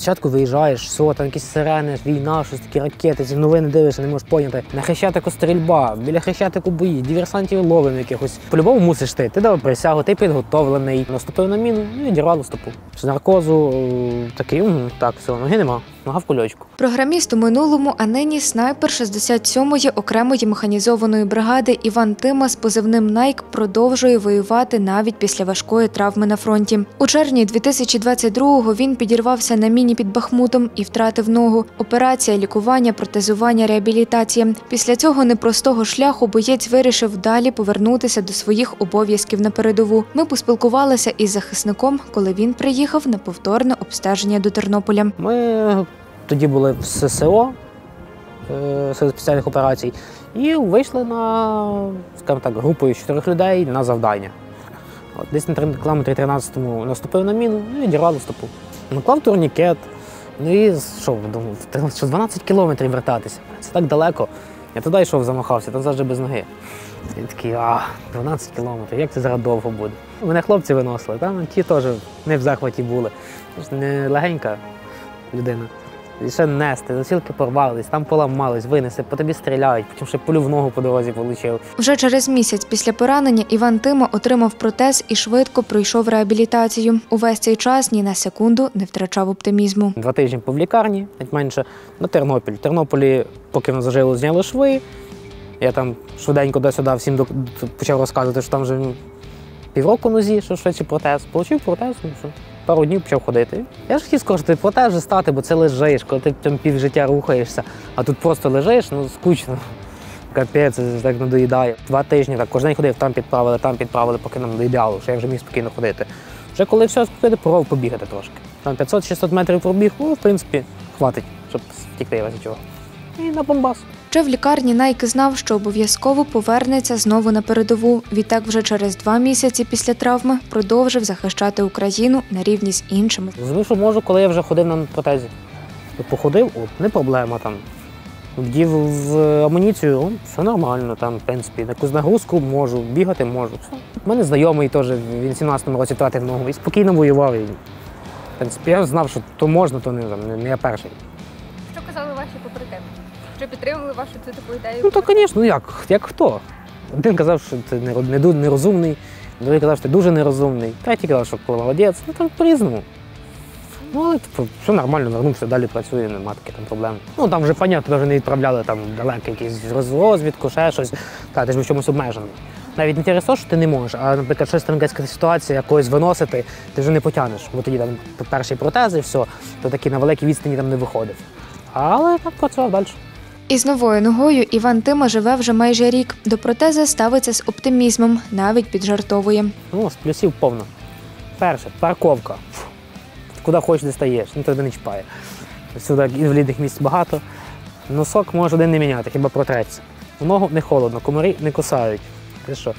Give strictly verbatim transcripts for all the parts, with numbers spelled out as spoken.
Спочатку виїжджаєш, все, там якісь сирени, війна, щось такі ракети, ці новини дивишся, не можеш поняти. На Хрещатику стрільба, біля Хрещатику бої, диверсантів ловимо якихось. По-любому мусиш ти. Ти дав присягу, ти підготовлений. Наступив на міну і відірвало стопу. З наркозу такий, угу, так, все, ноги нема. Нога в кульочку. Програміст у минулому, а нині снайпер шістдесят сьомої окремої механізованої бригади Іван Тима з позивним «Найк» продовжує воювати навіть після важкої травми на фронті. У червні дві тисячі двадцять другого він підірвався на міні під Бахмутом і втратив ногу. Операція, лікування, протезування, реабілітація. Після цього непростого шляху боєць вирішив далі повернутися до своїх обов'язків на передову. Ми поспілкувалися із захисником, коли він приїхав на повторне обстеження до Тернополя. Ми тоді були в ес ес о, Сил спеціальних операцій, і вийшли на, скажімо так, групою з чотирьох людей на завдання. От, десь на кілометрі тринадцятому наступив на міну і відірвало стопу. Наклав турнікет, ну і що, думав, що дванадцять кілометрів вертатися. Це так далеко. Я туди йшов, замахався, там завжди без ноги. І такий, а, дванадцять кілометрів, як це зараз довго буде. Мене хлопці виносили, там ті теж не в захваті були. Не легенька людина. І ще нести, носілки порвались, там поламались, винесли, по тобі стріляють, потім ще пулю в ногу по дорозі отримав. Вже через місяць після поранення Іван Тима отримав протез і швидко пройшов реабілітацію. Увесь цей час ні на секунду не втрачав оптимізму. Два тижні був в лікарні, навіть менше, на Тернопіль. В Тернополі, поки воно зажило, зняли шви. Я там швиденько до-сюди всім почав розказувати, що там вже півроку нозі, що швидше протез. Получив протез, ну що. Пару днів почав ходити. Я ж хотів сказати, протез же стати, бо це лежиш, коли ти там півжиття рухаєшся, а тут просто лежиш, ну скучно. Капець, так надоїдає. Два тижні так, кожен день ходив, там підправили, там підправили, поки нам доїдало, що я вже міг спокійно ходити. Вже коли все спокійно, пробував побігати трошки. Там п'ятсот-шістсот метрів пробіг, ну, в принципі, хватить, щоб втікти від цього. І на Донбас. Ще в лікарні Найк знав, що обов'язково повернеться знову на передову. Відтак вже через два місяці після травми продовжив захищати Україну на рівні з іншими. Розумів, що можу, коли я вже ходив на протезі. Походив, о, не проблема там. Вдів в амуніцію, о, все нормально, там, в принципі, якусь нагрузку можу, бігати можу. Все. У мене знайомий теж, він в сімнадцятому році втратив ногу і спокійно воював. І, в принципі, я знав, що то можна, то не, не я перший. Що казали ваші побратими? Чи підтримували вашу цю таку ідею? Ну так, звісно, ну як, як хто? Один казав, що ти нерозумний, другий казав, що ти дуже нерозумний, третій казав, що молодець, ну так по-різному. Ну, але типу, все нормально, вернувся, далі працює, нема таких там проблем. Ну там вже понятно, тебе вже не відправляли там далеко якісь розвідку, ще щось. Та, ти ж в чомусь обмежений. Навіть не через те, що ти не можеш, а, наприклад, щось там якась ситуація, якоїсь виносити, ти вже не потягнеш, бо тоді там перші протези, все, то такі на великій відстані там не виходив. Але так працював далі. Із новою ногою Іван Тима живе вже майже рік. До протези ставиться з оптимізмом, навіть піджартовує. Ну, з плюсів повно. Перше, парковка. Фу. Куди хочеш, дістаєш, ніхто тебе не чіпає. Сюди інвалідних місць багато. Носок може один не міняти, хіба протреться. В ногу не холодно, комарі не кусають. Ти що?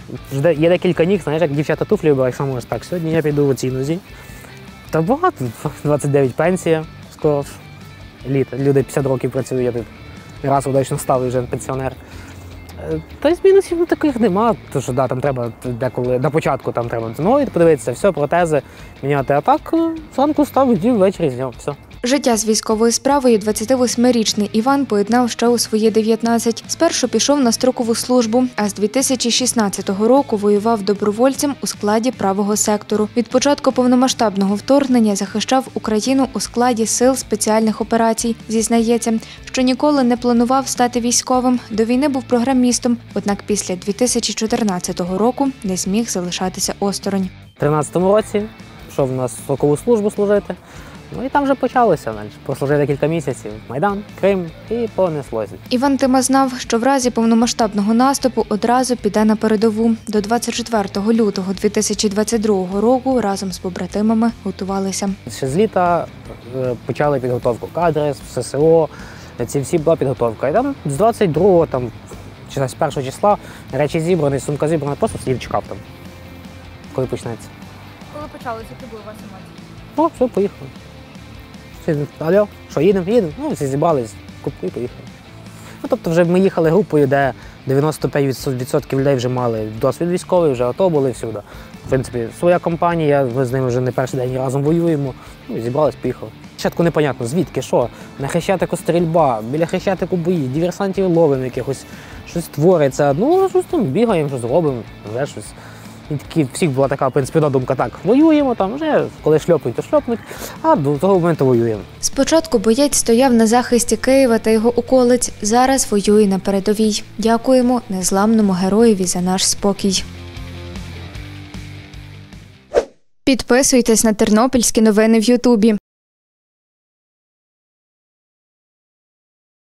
Є декілька ніг, знаєш, як дівчата туфлі вибирають, сам можеш так. Сьогодні я піду в цій нозі. Та багато, двадцять дев'ять пенсія, скоро літо. Люди п'ятдесят років працюють, я тут раз удачно став і вже пенсіонер. Та й мінусів ну, таких нема, тому що да, там треба деколи, на початку там треба ноги подивитися, все, протези міняти, а так зранку став, віддів, ввечері зняв, все. Життя з військовою справою двадцятивосьмирічний Іван поєднав ще у свої дев'ятнадцять. Спершу пішов на строкову службу, а з дві тисячі шістнадцятого року воював добровольцем у складі правого сектору. Від початку повномасштабного вторгнення захищав Україну у складі сил спеціальних операцій. Зізнається, що ніколи не планував стати військовим. До війни був програмістом, однак після дві тисячі чотирнадцятого року не зміг залишатися осторонь. У дві тисячі тринадцятому році пішов на строкову службу служити. Ну і там вже почалося, прослужив декілька місяців. Майдан, Крим і понеслося. Іван Тима знав, що в разі повномасштабного наступу одразу піде на передову. До двадцять четвертого лютого дві тисячі двадцять другого року разом з побратимами готувалися. Ще з літа почали підготовку кадри, з ес ес о, ці всі була підготовка. І там з двадцять другого, там, чи з першого числа речі зібрані, сумка зібрана, просто сидів, чекав там, коли почнеться. Коли почалося, які були у вас емоції? О, все, поїхали. Алло, що, їдемо? Їдемо. Ну, всі зібрались, купки і поїхали. Ну, тобто вже ми їхали групою, де дев'яносто п'ять відсотків людей вже мали досвід військовий, вже АТО були всюди. В принципі, своя компанія, ми з ними вже не перший день разом воюємо. Ну, зібрались, поїхали. Спочатку непонятно, звідки, що, на Хрещатику стрільба, біля Хрещатику бої, диверсантів ловимо якихось, щось твориться, ну, щось там бігаємо, щось робимо, вже щось. І такі, всіх була така, в принципі, думка, так, воюємо, там, вже, коли шльопнуть, то шльопнуть, а до того моменту воюємо. Спочатку боєць стояв на захисті Києва та його околиць, зараз воює на передовій. Дякуємо незламному героєві за наш спокій. Підписуйтесь на Тернопільські новини в Ютубі.